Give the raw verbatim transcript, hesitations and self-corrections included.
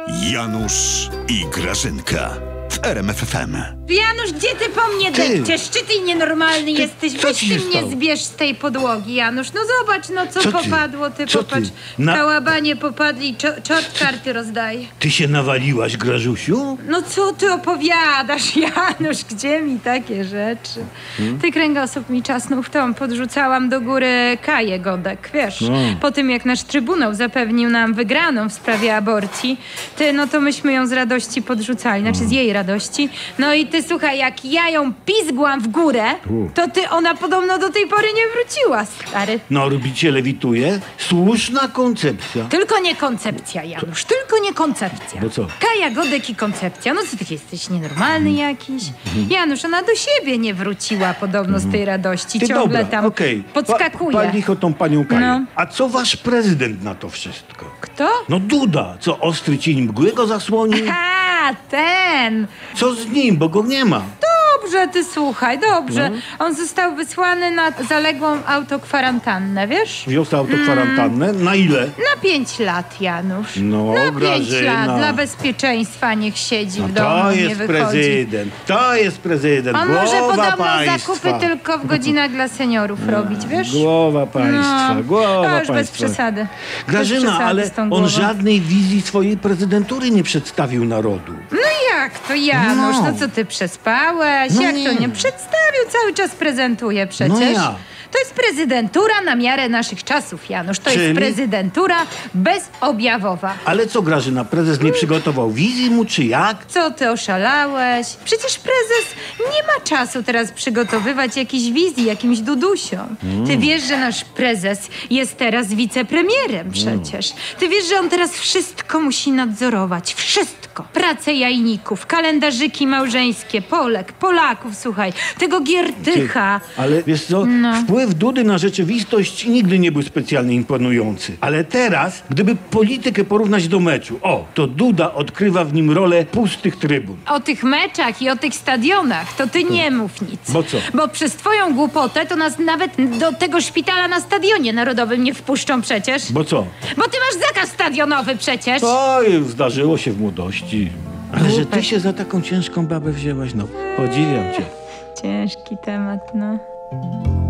Janusz i Grażynka w R M F F M. Janusz, gdzie ty po mnie depczesz? Czy ty nienormalny ty, jesteś? co Weź ci ty się mnie stało? zbierz z tej podłogi, Janusz. No zobacz, no co, Co ty? popadło. Ty Co popatrz, ty? Na- kałabanie popadli, czo- czort karty rozdaje. Ty się nawaliłaś, Grażusiu? No co ty opowiadasz, Janusz? Gdzie mi takie rzeczy? Hmm? Ty kręgosłup mi czasnął w tą. Podrzucałam do góry Kaję Godek, wiesz? No. Po tym, jak nasz trybunał zapewnił nam wygraną w sprawie aborcji, ty, no to myśmy ją z radości podrzucali, znaczy z jej radości. No i ty, słuchaj, jak ja ją pizgłam w górę, U. to ty, ona podobno do tej pory nie wróciła, stary. No, robicie lewituje? Słuszna koncepcja. Tylko nie koncepcja, Janusz, tylko nie koncepcja. Bo co? Kaja Godek i koncepcja. No co ty jesteś nienormalny jakiś? Janusz, ona do siebie nie wróciła podobno z tej radości. Ty Ciągle dobra, tam okej. podskakuje. Pa, pal licho tą panią Kaję. No. A co wasz prezydent na to wszystko? Kto? No Duda, co ostry cień mgły go zasłonił? A, ten! Co z nim, bo go nie ma? Dobrze, ty słuchaj, dobrze. No. On został wysłany na zaległą autokwarantannę, wiesz? Wiosę autokwarantannę? Na ile? Na pięć lat, Janusz. No, na pięć Grażyna. lat, dla bezpieczeństwa niech siedzi No w domu, to nie jest wychodzi. prezydent, to jest prezydent, On głowa może podobno państwa. zakupy tylko w godzinach dla seniorów robić, wiesz? Głowa państwa, No, głowa to już bez państwa. przesady. Grażyna, Bez przesady ale z tą on głową. żadnej wizji swojej prezydentury nie przedstawił narodu. No jak to, Janusz? No, No. co ty, przespałeś? No jak nie. to nie? Przedstawił, cały czas prezentuje przecież. No ja. To jest prezydentura na miarę naszych czasów, Janusz. To Czyli? jest prezydentura bezobjawowa. Ale co, Grażyna, prezes nie przygotował wizji mu, czy jak? Co ty, oszalałeś? Przecież prezes nie ma czasu teraz przygotowywać jakiejś wizji jakimś dudusiom. Ty wiesz, że nasz prezes jest teraz wicepremierem przecież. Ty wiesz, że on teraz wszystko musi nadzorować. Wszystko. Pracę jajników, kalendarzyki małżeńskie, Polek, Polaków, słuchaj. Tego Giertycha. Ale wiesz co, No. wpływ Dudy na rzeczywistość nigdy nie był specjalnie imponujący. Ale teraz, gdyby politykę porównać do meczu, o, to Duda odkrywa w nim rolę pustych trybun. O tych meczach i o tych stadionach to ty nie mów nic. Bo co? Bo przez twoją głupotę to nas nawet do tego szpitala na Stadionie Narodowym nie wpuszczą przecież. Bo co? Bo ty masz zakaz stadionowy przecież. To już zdarzyło się w młodości. Ale że ty Głupek. się za taką ciężką babę wzięłaś, no podziwiam cię. Ciężki temat, no.